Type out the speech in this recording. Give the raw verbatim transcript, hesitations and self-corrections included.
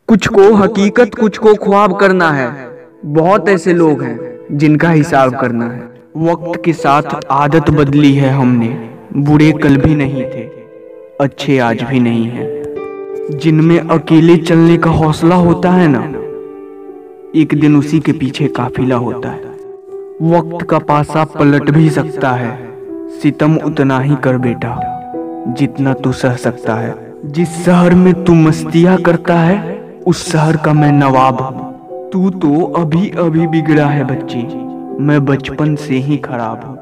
कुछ को हकीकत कुछ को ख्वाब करना है। बहुत ऐसे लोग हैं जिनका हिसाब करना है। वक्त के साथ आदत बदली है हमने। बुरे कल भी नहीं थे, अच्छे आज भी नहीं हैं। जिनमें अकेले चलने का हौसला होता है ना, एक दिन उसी के पीछे काफिला होता है। वक्त का पासा पलट भी सकता है, सितम उतना ही कर बेटा जितना तू सह सकता है। जिस शहर में तू मस्तियां करता है, उस शहर का मैं नवाब हूँ। तू तो अभी अभी बिगड़ा है बच्ची, मैं बचपन से ही खराब हूँ।